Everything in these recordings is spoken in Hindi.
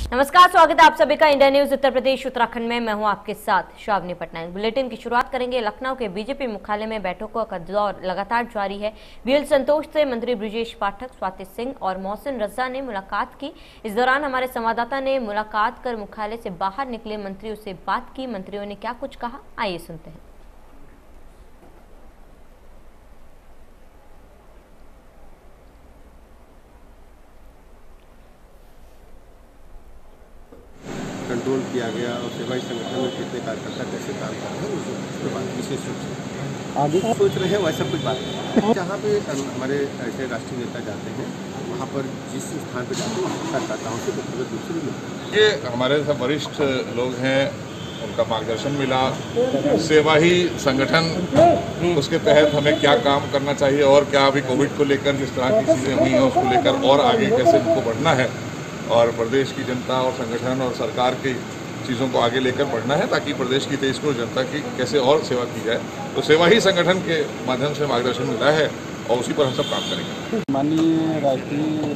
नमस्कार, स्वागत है आप सभी का इंडिया न्यूज उत्तर प्रदेश उत्तराखंड में। मैं हूं आपके साथ श्रावणी पटनायक। बुलेटिन की शुरुआत करेंगे। लखनऊ के बीजेपी मुख्यालय में बैठकों का दौर लगातार जारी है। बीएल संतोष से मंत्री ब्रिजेश पाठक, स्वाति सिंह और मोहसिन रजा ने मुलाकात की। इस दौरान हमारे संवाददाता ने मुलाकात कर मुख्यालय से बाहर निकले मंत्रियों से बात की। मंत्रियों ने क्या कुछ कहा, आइए सुनते हैं। कंट्रोल किया गया और सेवाई संगठन में कितने कार्यकर्ता कैसे काम कर रहे हैं उसके बाद विशेष रूप से आगे सोच रहे हैं। वैसा कुछ बात नहीं, जहाँ पे हमारे ऐसे राष्ट्रीय नेता जाते हैं वहाँ पर जिस स्थान पर जाते हैं कार्यकर्ताओं से व्यक्तिगत रूप से भी मिलते हैं। ये हमारे सब वरिष्ठ लोग हैं, उनका मार्गदर्शन मिला। सेवा ही संगठन, उसके तहत हमें क्या काम करना चाहिए और क्या अभी कोविड को लेकर जिस तरह की चीज़ें हुई हैं उसको लेकर और आगे कैसे इनको बढ़ना है और प्रदेश की जनता और संगठन और सरकार की चीज़ों को आगे लेकर बढ़ना है ताकि प्रदेश की 23 करोड़ जनता की कैसे और सेवा की जाए। तो सेवा ही संगठन के माध्यम से मार्गदर्शन मिला है और उसी पर हम सब काम करेंगे। माननीय राष्ट्रीय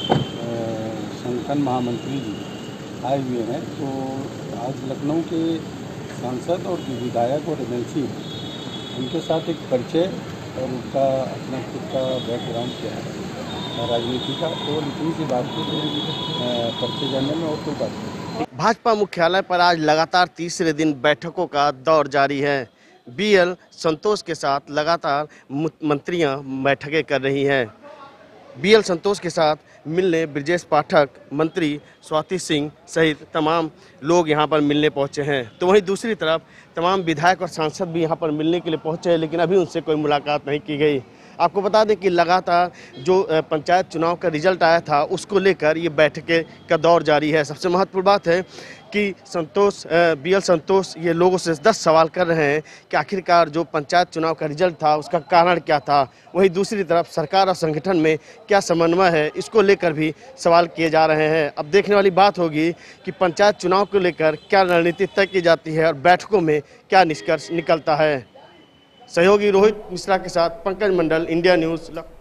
संगठन महामंत्री जी आए हुए हैं, तो आज लखनऊ के सांसद और विधायक और एमएलसी उनके साथ एक परिचय और उनका अपना खुद का बैकग्राउंड क्या है राजनीति का, तो इतनी सी बात की परिचय जानने में और कोई बात नहीं। भाजपा मुख्यालय पर आज लगातार तीसरे दिन बैठकों का दौर जारी है। बीएल संतोष के साथ लगातार मंत्रियां बैठकें कर रही हैं। बीएल संतोष के साथ मिलने ब्रिजेश पाठक, मंत्री स्वाति सिंह सहित तमाम लोग यहां पर मिलने पहुंचे हैं। तो वहीं दूसरी तरफ तमाम विधायक और सांसद भी यहां पर मिलने के लिए पहुंचे हैं, लेकिन अभी उनसे कोई मुलाकात नहीं की गई। आपको बता दें कि लगातार जो पंचायत चुनाव का रिजल्ट आया था उसको लेकर ये बैठकें का दौर जारी है। सबसे महत्वपूर्ण बात है कि बीएल संतोष ये लोगों से 10 सवाल कर रहे हैं कि आखिरकार जो पंचायत चुनाव का रिजल्ट था उसका कारण क्या था। वहीं दूसरी तरफ सरकार और संगठन में क्या समन्वय है, इसको लेकर भी सवाल किए जा रहे हैं। अब देखने वाली बात होगी कि पंचायत चुनाव को लेकर क्या रणनीति तय की जाती है और बैठकों में क्या निष्कर्ष निकलता है। सहयोगी रोहित मिश्रा के साथ पंकज मंडल, इंडिया न्यूज़।